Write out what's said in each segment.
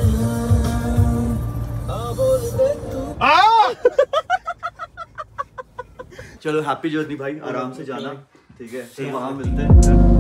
चलो happy journey भाई, आराम से जाना, ठीक है, फिर वहां मिलते हैं।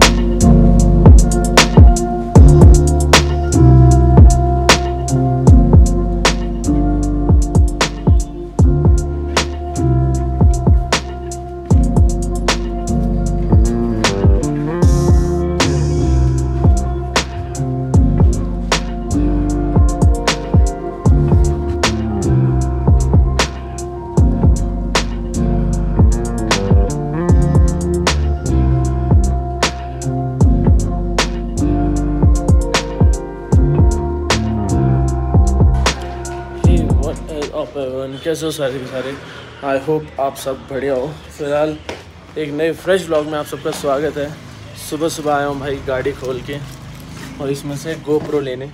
कैसे हो सारे के सारे, आई होप आप सब बढ़िया हो। फिलहाल एक नए फ्रेश व्लॉग में आप सबका स्वागत है। सुबह सुबह आया हूँ भाई गाड़ी खोल के और इसमें से गोप्रो लेने।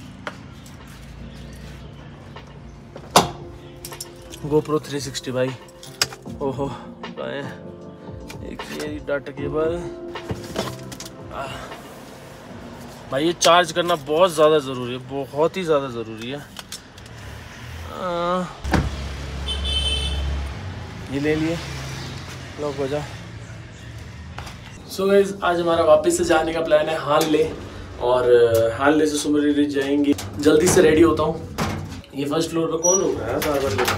गोप्रो 360 भाई, ओहो एक ये डाटा केबल भाई, ये चार्ज करना बहुत ज़्यादा ज़रूरी है, बहुत ही ज़्यादा ज़रूरी है। ये ले लिए, लॉक हो जा। सो गाइस, आज हमारा वापस से जाने का प्लान है हानले, और हानले से सुमरी जाएंगे। जल्दी से रेडी होता हूँ। ये फर्स्ट फ्लोर पे कौन रुक रहा है? बार बार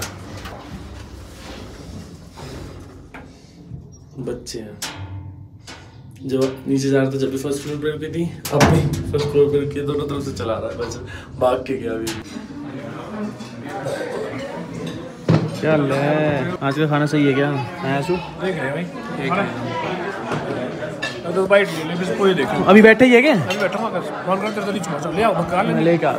बच्चे हैं। जब नीचे जा रहा था जब भी फर्स्ट फ्लोर पे रुकी थी, अब भी फर्स्ट फ्लोर पे रुकी, दोनों तरफ से चला रहा है बच्चा, भाग के गया अभी। क्या है आज का खाना सही है क्या? आशु देख रहे भाई, तो बाइट ले ले, कोई देखो अभी बैठे ही है क्या? अभी बैठा हूं, फोन कर तेरे तो ले आओ, बका ले का।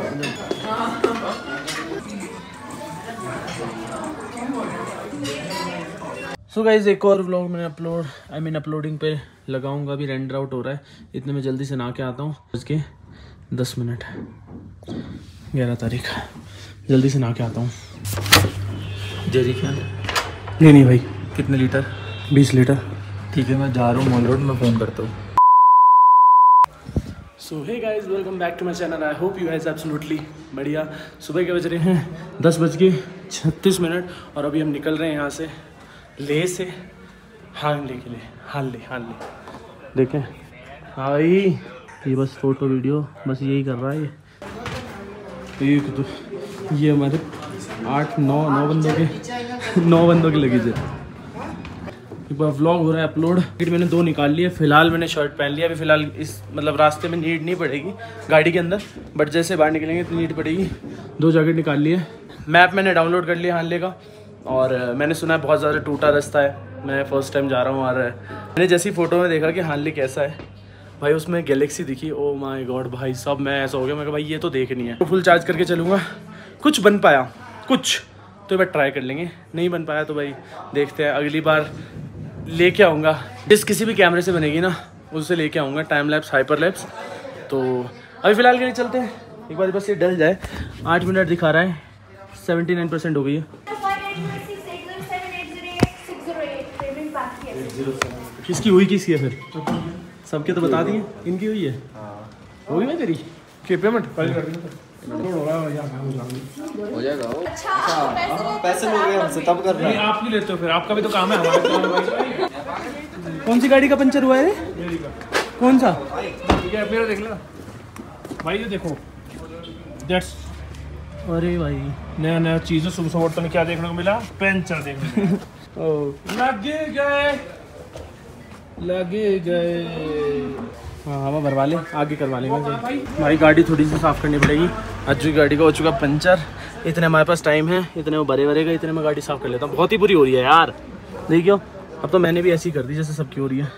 सो गाइस, एक और व्लॉग मैंने अपलोडिंग पे लगाऊंगा, अभी रेंडर आउट हो रहा है। इतने में जल्दी से नहा के आता हूँ। बज के 10 मिनट, 11 तारीख, जल्दी से नहा के आता हूँ। जेरी क्या? नहीं भाई। कितने लीटर? 20 लीटर। ठीक है, मैं जा रहा हूँ मॉल रोड, मैं फ़ोन करता हूँ। So hey guys, welcome back to my channel. I hope you guys absolutely बढ़िया। सुबह के बज रहे हैं 10:36 और अभी हम निकल रहे हैं यहाँ से, लेह से हानले के लिए। हानले देखें भाई, ये बस फोटो वीडियो बस यही कर रहा है ये। तो ये हमारे 9 बंदों की लगेज है। व्लॉग हो रहा है अपलोड। मैंने 2 निकाल लिए। फिलहाल मैंने शर्ट पहन लिया। अभी फिलहाल इस मतलब रास्ते में नीड नहीं पड़ेगी गाड़ी के अंदर, बट जैसे बाहर निकलेंगे तो नीड पड़ेगी। 2 जैकेट निकाल लिए। मैप मैंने डाउनलोड कर लिया हानले का, और मैंने सुना है बहुत ज़्यादा टूटा रास्ता है। मैं फ़र्स्ट टाइम जा रहा हूँ, और मैंने जैसी फ़ोटो में देखा कि हानले कैसा है भाई, उसमें गैलेक्सी दिखी। ओ माय गॉड भाई सब, मैं ऐसा हो गया, मैं कहा भाई ये तो देखनी है। तो फुल चार्ज करके चलूँगा। कुछ बन पाया कुछ तो एक ट्राई कर लेंगे, नहीं बन पाया तो भाई देखते हैं। अगली बार लेके आऊँगा, जिस किसी भी कैमरे से बनेगी ना उससे लेके आऊँगा, टाइम लैप्स, हाइपर लैप्स। तो अभी फ़िलहाल के लिए चलते हैं, एक बार बस ये डल जाए। 8 मिनट दिखा रहा है, 79% हो गई है। किसकी हुई, किसकी है फिर? सबके तो बता दिए, इनकी हुई है। होगी मैं तेरी के पेमेंट हो जाएगा। अच्छा पैसे मिल रहे हैं हमसे तब कर रहे हैं। आप नहीं लेते हो फिर, आपका भी तो काम है, हमारा काम है। कौन सी गाड़ी का पंचर हुआ है? मेरी का। कौन सा? मेरा देख लेना भाई, ये देखो दैट्स। अरे भाई नया चीज़ है। सुबह सुबह तो क्या देखने को मिला? पंचर देखने को। लगे गए। हाँ हवा भरवा ले, आगे करवा लेंगे भाई। गाड़ी थोड़ी सी साफ़ करनी पड़ेगी। अज्जू की गाड़ी का हो चुका पंचर। इतने हमारे पास टाइम है, इतने में भरेगा, इतने में गाड़ी साफ़ कर लेता हूँ। बहुत ही बुरी हो रही है यार, देखियो। अब तो मैंने भी ऐसी कर दी जैसे सबकी हो रही है।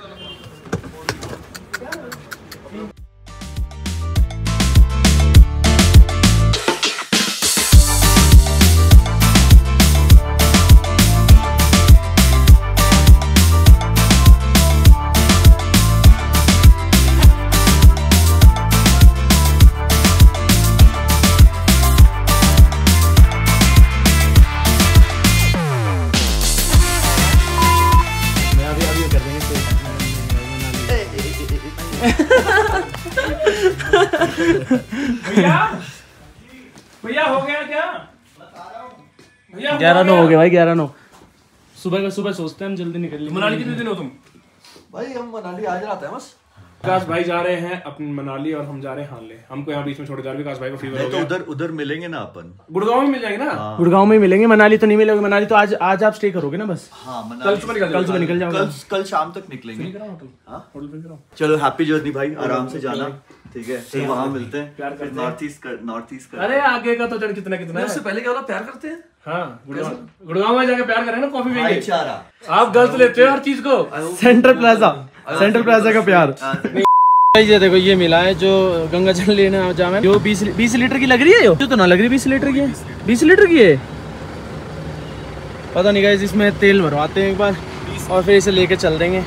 भैया हो गया क्या? भैया 11:09 हो गया भाई, 11:09। सुबह सोचते हैं हम जल्दी निकल लेंगे। मनाली कितने दिन हो तुम? भाई हम मनाली आज रात है बस। विकास भाई जा रहे हैं अपनी मनाली और हम जा रहे हैं हानले। हमको यहाँ बीच में छोड़ जा रहे। विकास भाई को फीवर हो तो गया। उधर मिलेंगे ना अपन, गुड़गांव में मिल जाएंगे ना। गुड़गांव में ही मिलेंगे, मनाली तो नहीं मिलेगा। मनाली तो आज आप स्टे करोगे ना बस। हाँ कल सुबह निकल जाओगे। कल शाम तक निकलेंगे। होटल पे कराओ। चलो हैप्पी जर्नी भाई, आराम से जाना, ठीक है? फिर वहाँ मिलते हैं, प्यार फिर करते हैं। नॉर्थ ईस्ट का। अरे आगे का तो कितना है। उससे पहले क्या बोला, प्यार करते हैं? हाँ, गुड़गांव में जाके प्यार करें ना, कॉफी पिएंगे। भाईचारा। आप गलत लेते हो हर चीज को। सेंट्रल प्लाजा का प्यार। ये देखो ये मिला है जो गंगा जल लेने जाना है, जो 20 लीटर की लग रही है। यो तो ना लग रही 20 लीटर की है, 20 लीटर की है, पता नहीं गाइस। इसमें तेल भरवाते हैं एक बार और फिर इसे लेके चल देंगे।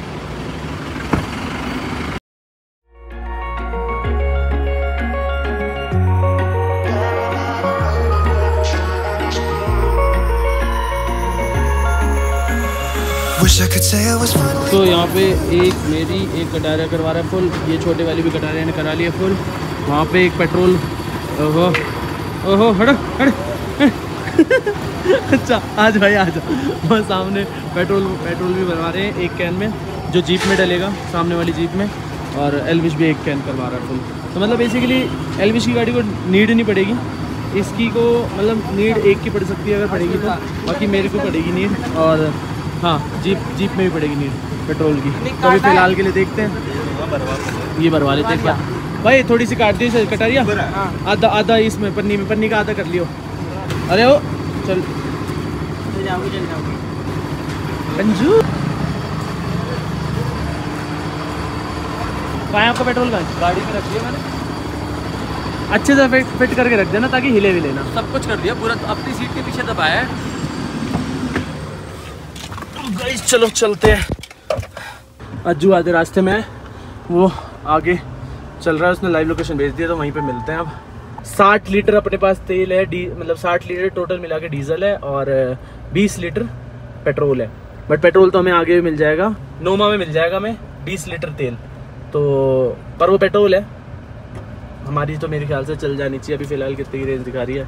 तो यहाँ पे एक मेरी एक कटारिया करवा रहा है फुल, ये छोटे वाली भी कटारिया ने करा लिया फुल। वहाँ पे एक पेट्रोल, ओहो ओहो हट अच्छा आज भाई आज वहाँ सामने पेट्रोल भी भरवा रहे हैं एक कैन में, जो जीप में डलेगा सामने वाली जीप में। और एल्विश भी एक कैन करवा रहा है फुल। तो मतलब बेसिकली एल्विश की गाड़ी को नीड नहीं पड़ेगी, इसकी को मतलब नीड एक की पड़ सकती है अगर पड़ेगी तो, बाकी मेरे को पड़ेगी नीड। और हाँ जीप में भी पड़ेगी नीड पेट्रोल की। तो अभी फिलहाल के लिए देखते हैं, ये भरवा लेते हैं भाई। थोड़ी सी काट दी कटारिया, आधा इसमें पन्नी का आधा कर लियो। अरे ओ चल अंजू कहाँ है आपका पेट्रोल का? गाड़ी में रख दिया मैंने, अच्छे से फिट करके रख देना ताकि हिले भी लेना। सब कुछ कर दिया पूरा, अपनी सीट के पीछे दबाया है। गाइस चलो चलते हैं। अज्जू आधे रास्ते में है, वो आगे चल रहा है, उसने लाइव लोकेशन भेज दिया तो वहीं पे मिलते हैं। अब 60 लीटर अपने पास तेल है, मतलब 60 लीटर टोटल मिला के डीजल है और 20 लीटर पेट्रोल है। बट पेट्रोल तो हमें आगे भी मिल जाएगा, नोमा में मिल जाएगा हमें 20 लीटर तेल तो, पर वो पेट्रोल है हमारी तो मेरे ख्याल से चल जानी चाहिए। अभी फ़िलहाल कितनी की रेंज दिखा रही है?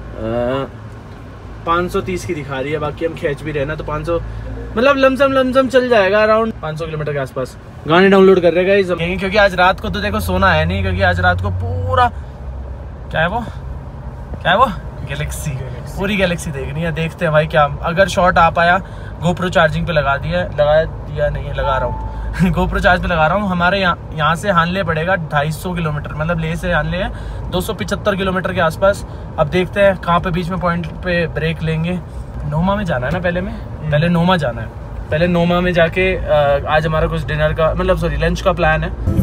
530 की दिखा रही है। बाकी हम खींच भी रहे ना तो 500 मतलब लमसम चल जाएगा, अराउंड 500 किलोमीटर के आसपास। गाने डाउनलोड कर रहे हैं क्योंकि आज रात को तो देखो सोना है नहीं, क्योंकि आज रात को पूरा क्या है वो गैलेक्सी, पूरी गैलेक्सी देखनी है। देखते हैं भाई क्या, अगर शॉट आ पाया। गोप्रो चार्जिंग पे लगा दिया नहीं लगा रहा हूँ गोप्रो चार्ज पे लगा रहा हूँ। हमारे यहाँ से हानले पड़ेगा 250 किलोमीटर, मतलब ले से हानले है 275 किलोमीटर के आसपास। अब देखते हैं कहाँ पे बीच में पॉइंट पे ब्रेक लेंगे। नोमा में जाना है ना, पहले नोमा जाना है। पहले नोमा में जाके आज हमारा कुछ डिनर का मतलब लंच का प्लान है।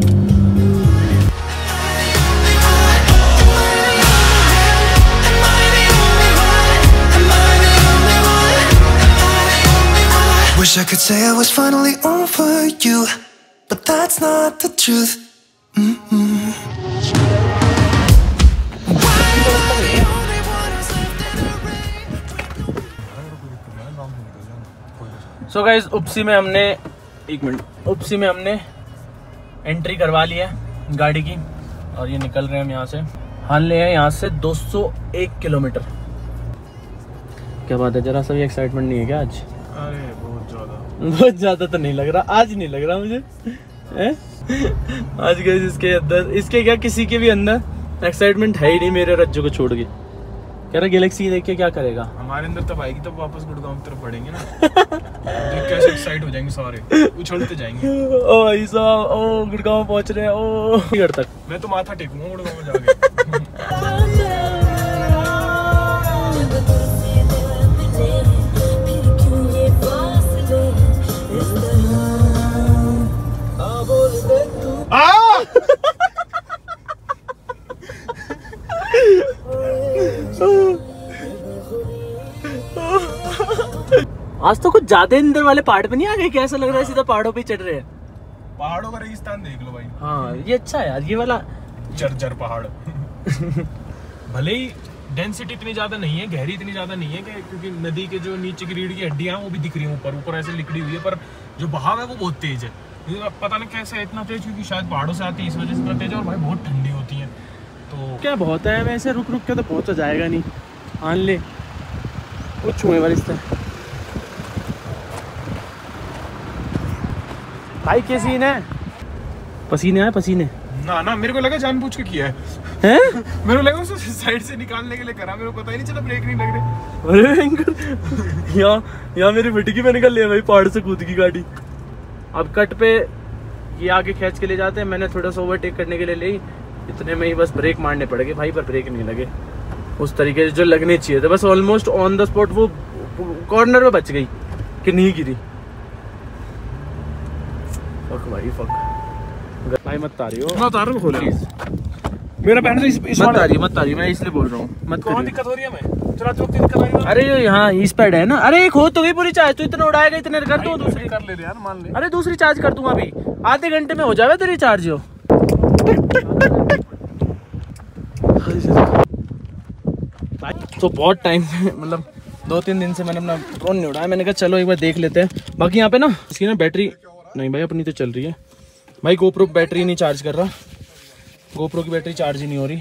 Wish I could say I was finally over you, but that's not the truth. So guys उपसी में हमने एंट्री करवा लिया है गाड़ी की और ये निकल रहे हैं हम यहाँ से। हानले हैं यहाँ से 201 किलोमीटर। क्या बात है, जरा सा भी एक्साइटमेंट नहीं है क्या आज? अरे बहुत ज़्यादा तो नहीं लग रहा, आज नहीं लग रहा मुझे आज गाइस इसके क्या किसी के भी अंदर एक्साइटमेंट है ही नहीं मेरे रज्जू को छोड़ के। कह रहा गैलेक्सी देख के क्या करेगा? हमारे अंदर तब आएगी, तब वापस गुड़गांव की तरफ बढ़ेंगे ना देख कैसे एक्साइट हो जाएंगे सारे, उछलते जाएंगे। ओ भाई साहब, ओ गुड़गांव पहुंच रहे हैं। ओ घर तक मैं तो माथा टेकूंगा गुड़गांव में जाके आज तो कुछ ज्यादा अंदर वाले पहाड़ पे नहीं आ गए क्या? ऐसा लग रहा है सीधा पहाड़ों पे चढ़ रहे हैं। पहाड़ों का रेगिस्तान देख लो भाई। हाँ ये अच्छा है यार, ये वाला जर्जर पहाड़ भले ही डेंसिटी इतनी ज्यादा नहीं है, गहरी इतनी ज्यादा नहीं है कि क्योंकि नदी के जो नीचे की रीढ़ की हड्डियां हैं वो भी दिख रही हैं ऊपर ऐसे लिकड़ी हुई है, पर जो बहाव है वो बहुत तेज है। पता नहीं कैसे इतना तेज, क्योंकि शायद पहाड़ों से आती है इस वजह से इतना तेज है। और भाई बहुत ठंडी होती है, तो तो क्या बहुत है वैसे, रुक रुक के तो पहुंचा जाएगा नहीं। आन ले कुछ हुए बारिश से। भाई क्या सीन है? पसीने आए पसीने? ना मेरे को लगा जानबूझ के किया है। हैं? मेरे को लगा उसको साइड से निकालने के लिए करा, मेरे को पता ही नहीं चला ब्रेक नहीं लग रहे। अरे भयंकर। यहाँ मेरी मिट्टी में निकल लिया भाई, पहाड़ से कूद की गाड़ी। अब कट पे ये आगे खींच के ले जाते हैं, मैंने थोड़ा सा ओवरटेक करने के लिए ली, इतने में ही बस ब्रेक मारने पड़ गए भाई, पर ब्रेक नहीं लगे उस तरीके से जो लगने चाहिए थे। बस ऑलमोस्ट ऑन द स्पॉट वो कॉर्नर में बच गई कि नहीं गिरी। फक भाई फक। भाई मत तारी हो, मैं उतार खोल मेरा पैंट इस मत तारी मैं इसलिए बोल रहा हूँ मत कौन करिए। दिक्कत हो रही है? मैं चलाते वक्त दिक्कत आ रही है? अरे यहाँ इस पैड है ना। अरे एक हो तो गई पूरी चार्ज, तू इतना उड़ाएगा, इतने कर दूँ दूसरी। कर ले यार, मान ले। अरे दूसरी चार्ज कर दूंगा अभी, आधे घंटे में हो जावे तेरी चार्ज। हो तो बहुत टाइम मतलब 2-3 दिन से मैंने अपना ड्रोन नहीं उड़ाया। मैंने कहा चलो एक बार देख लेते हैं। बाकी यहाँ पे ना इसकी ना बैटरी नहीं भाई, अपनी तो चल रही है भाई। गोप्रो बैटरी नहीं चार्ज कर रहा, गोप्रो की बैटरी चार्ज ही नहीं हो रही।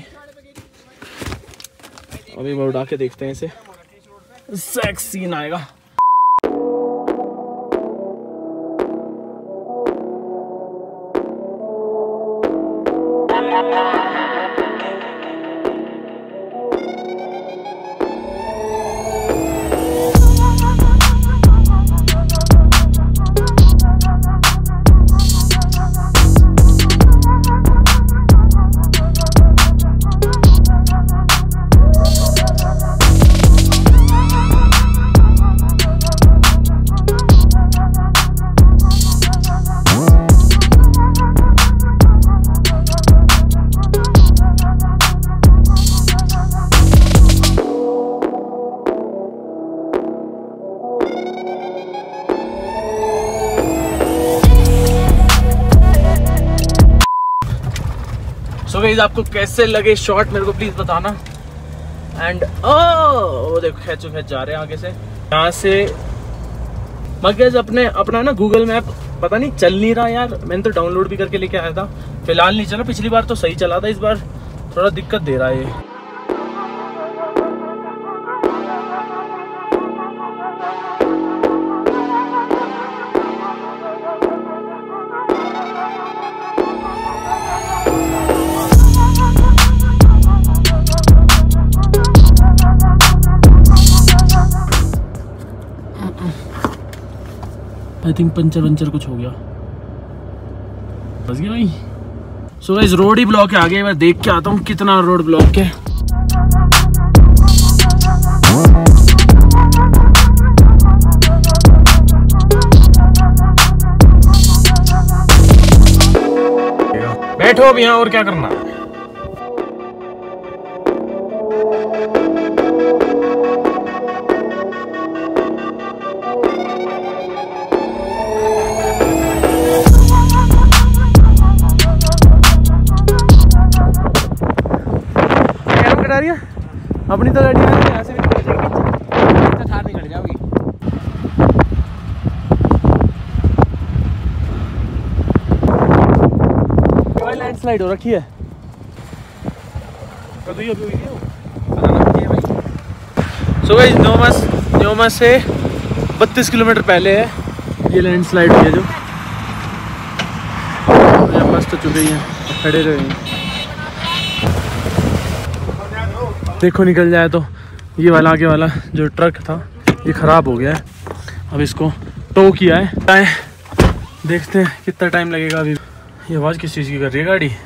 अभी बार उड़ा के देखते हैं इसे, सेक्स सीन आएगा। सो गाइस आपको कैसे लगे शॉट मेरे को प्लीज बताना। एंड वो देखो खींचो खींच जा रहे हैं आगे से, यहाँ से। मगर अपना ना गूगल मैप पता नहीं चल नहीं रहा यार। मैंने तो डाउनलोड भी करके लेके आया था, फिलहाल नहीं चला। पिछली बार तो सही चला था, इस बार थोड़ा दिक्कत दे रहा है ये। आई थिंक पंचर कुछ हो गया, बस गया भाई। सो गाइस रोड ही ब्लॉक है आगे, मैं देख के आता हूँ कितना रोड ब्लॉक है। बैठो अब यहाँ, और क्या करना है? अपनी तो गाड़ी यहाँ से भी निकल जाएगी, थार निकल जाओगी। लैंडस्लाइड हो रखी है। सो गाइस न्योमा से 32 किलोमीटर पहले है ये लैंडस्लाइड हुई है जो मस्त हो चुकी है। खड़े रहे देखो निकल जाए तो। ये वाला आगे वाला जो ट्रक था ये ख़राब हो गया है, अब इसको टो किया है। देखते हैं कितना टाइम लगेगा। अभी ये आवाज़ किस चीज़ की कर रही है गाड़ी?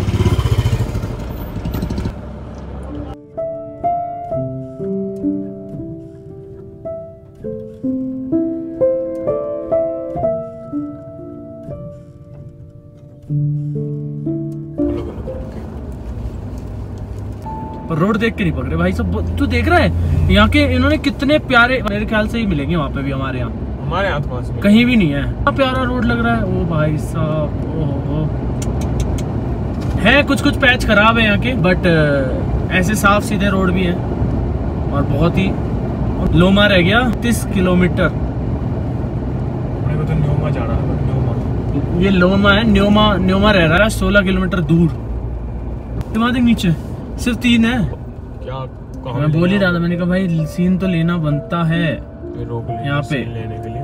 रोड देख के नहीं पकड़े भाई सब। तू देख रहा है यहाँ के इन्होंने कितने प्यारे, मेरे ख्याल से ही मिलेंगे वहाँ पे भी। हमारे यहाँ तो कहीं भी नहीं है, इतना प्यारा रोड लग रहा है। ओ भाई साहब, ओहो है कुछ पैच खराब है यहाँ के, बट ऐसे साफ सीधे रोड भी है। और बहुत ही लोमा रह गया 30 किलोमीटर। तो न्योमा जाना है, ये लोमा है, न्योमा रह रहा है 16 किलोमीटर दूर। दिमाग नीचे सिर्फ 3 है। क्या मैं बोल ही रहा था, मैंने कहा भाई सीन तो लेना बनता है रोक ले यहाँ पे। लेने के लिए